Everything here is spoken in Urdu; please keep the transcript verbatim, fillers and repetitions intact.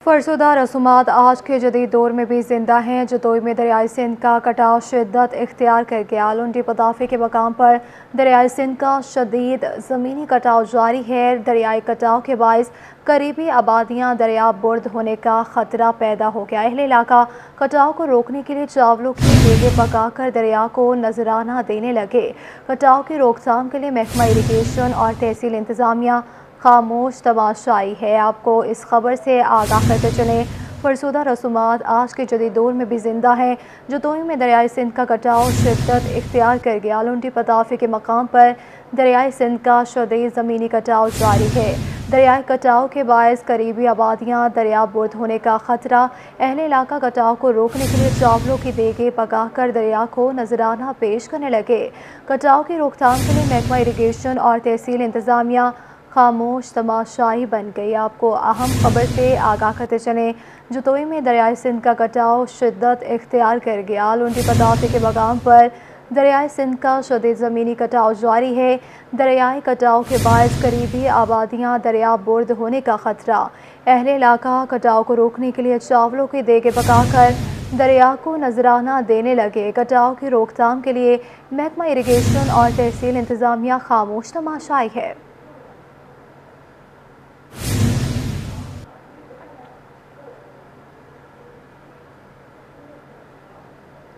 فرسودہ رسومات آج کے جدید دور میں بھی زندہ ہیں۔ جتوئی میں دریائے سندھ کا کٹاؤ شدت اختیار کر گیا۔ لنڈی پتافی کے مقام پر دریائے سندھ کا شدید زمینی کٹاؤ جاری ہے۔ دریائی کٹاؤ کے باعث قریبی آبادیاں دریا برد ہونے کا خطرہ پیدا ہو گیا۔ اہل علاقہ کٹاؤ کو روکنے کے لیے چاولوں کی دیگیں پکا کر دریا کو نذرانہ دینے لگے۔ کٹاؤ کی روک تھام کے لیے محکمہ اریگیشن اور تحصیل انتظامیہ خاموش تماشائی ہے۔ آپ کو اس خبر سے آگاہ کرتے چلیں، فرسودہ رسومات آج کے جدید دور میں بھی زندہ ہیں۔ جتوئی میں دریائے سندھ کا کٹاؤ شدت اختیار کر گیا۔ لنڈی پتافی کے مقام پر دریائے سندھ کا شدید زمینی کٹاؤ جاری ہے۔ دریائی کٹاؤ کے باعث قریبی آبادیاں دریا برد ہونے کا خطرہ۔ اہل علاقہ کٹاؤ کو روکنے کے لیے چاولوں کی دیگیں پکا کر دریا کو نذرانہ پیش کرنے لگے۔ کٹاؤ کی روک تھام کے لیے محکمہ اریگیشن اور تحصیل انتظامیہ خاموش تماشائی بن گئی۔ آپ کو اہم خبر سے آگاہ کرتے چلیں، جتوئی میں دریائے سندھ کا کٹاؤ شدت اختیار کر گیا۔ لنڈی پتافی کے مقام پر دریائے سندھ کا شدید زمینی کٹاؤ جاری ہے۔ دریائی کٹاؤ کے باعث قریبی آبادیاں دریا برد ہونے کا خطرہ۔ اہل علاقہ کٹاؤ کو روکنے کے لیے چاولوں کی دیگیں پکا کر دریا کو نذرانہ دینے لگے۔ کٹاؤ کی روک تھام کے لیے محکمہ اریگیشن اور تحصیل انتظامیہ خاموش تماشائی ہے۔